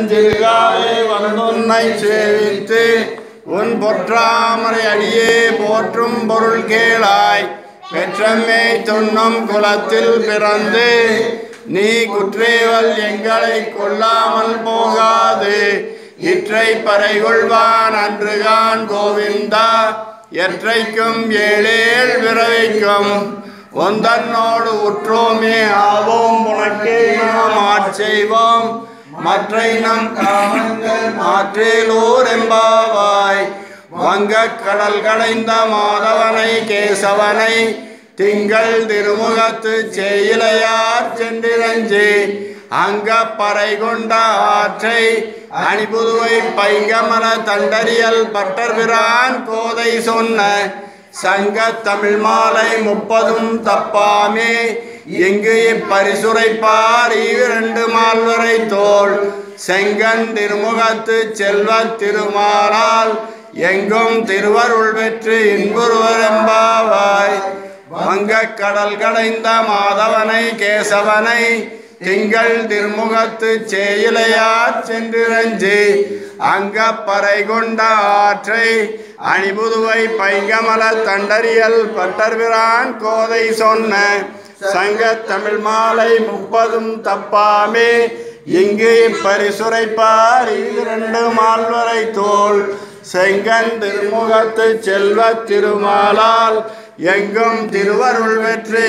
திருகாலே வந்துன்னை சேவித்து உன் பொற்றாமரை அடியே போற்றும் பொருள் கேளாய். பெற்றம்மை துண்ணும் குலத்தில் பிறந்து நீ குற்றேவல் எங்களை கொள்ளாமல் போகாது. இற்றை பறைகொள்வான் அன்றுகான் கோவிந்தா எற்றைக்கும் ஏழேல் விரவைக்கும் ஒந்தன்னோடு உற்றோமே ஆவோம் உனக்கே நாம் ஆட்செய்வோம் மற்றை நம் காமங்கள் மாற்றேலோர் எம்பாவாய். வங்கக் கடல் கடைந்த மாதவனை கேசவனை திங்கள் திருமுகத்து செய்யிலையார் சென்றிரஞ்சி அங்க பறை கொண்ட ஆற்றை அணிபுதுவை பைங்கமல தண்டரியல் பட்டர்பிரான் கோதை சொன்ன சங்க தமிழ் மாலை 30 தப்பாமே. எங்கு இப்பரிசுரைப்பார் 2 மால்வரை தோள் செங்கன் திருமுகத்து செல்வ திருமாலால் எங்கும் திருவருள் பெற்று இன்புருவர் எம்பாவாய். வங்கக் கடல் கடைந்த மாதவனை கேசவனை திங்கள் திருமுகத்து சேயிலையார் சென்றிரஞ்சி அங்க பறை கொண்ட ஆற்றை அணிபுதுவை பைங்கமல தண்டரியல் பட்டர்பிரான் கோதை சொன்ன சங்க தமிழ் மாலை 30 தப்பாமே. இங்கு பரிசுரைப்பார் 2 மால்வரை தோள் செங்கன் திருமுகத்து செல்வ திருமாலால் எங்கும் திருவருள் வெற்றி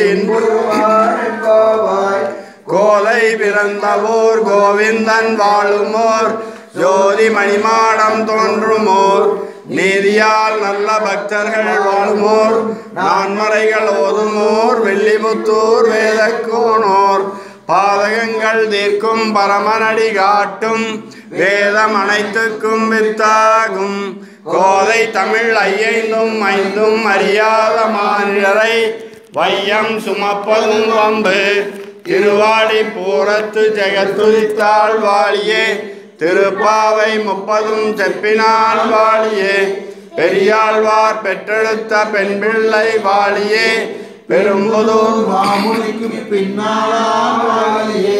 இன்புருவாய். கோதை பிறந்தவோர் கோவிந்தன் வாழுமோர் ஜோதி மணிமாடம் தோன்றுமோர் நீதியால் நல்ல பக்தர்கள் வாழுமோர் நான்மறைகள் ஓதுமோர் வெள்ளிபுத்தூர் வேதக்கோனோர் பாதகங்கள் தீர்க்கும் பரமனடி காட்டும் வேதம் அனைத்துக்கும் வித்தாகும். கோதை தமிழ் 5 அறியாத மாநிலரை வையம் சுமப்பதும் வம்பு. திருவாடி பூரத்து ஜெகத்துதித்தாள் வாழியே திருப்பாவை 30 செப்பினாள் வாழியே. பெரியாழ்வார் பெற்றெடுத்த பெண் பிள்ளை வாழியே பெரும்புதூர் மாமுனிக்கு பின்னாளால் வாழியே.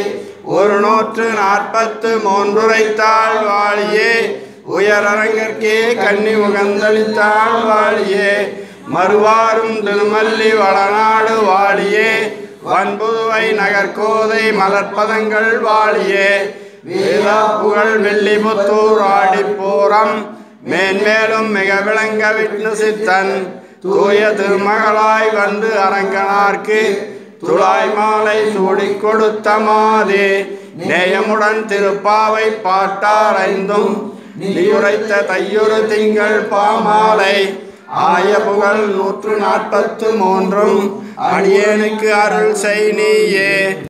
143 உரைத்தாள் வாழியே உயரரங்கற்கே கன்னி உகந்தளித்தாள் வாழியே. மறுவாரும் திருமல்லி வளநாடு வாழியே வன்புதுவை நகர்கோதை மலர்பதங்கள் வாழியே. வேதா புகழ் வெள்ளிபுத்தூர் ஆடிப்போரம் மேன்மேலும் மிக விளங்க விஷ்ணு சித்தன் தூய திருமகளாய் வந்து அரங்கனார்க்கு துளாய் மாலை சூடி கொடுத்த மாதே. நேயமுடன் திருப்பாவை பாட்டார் 5 நீயுரைத்த தையுறு திங்கள் பாமாலை ஆய புகழ் 143 அடியேனுக்கு அருள் செய் நீயே.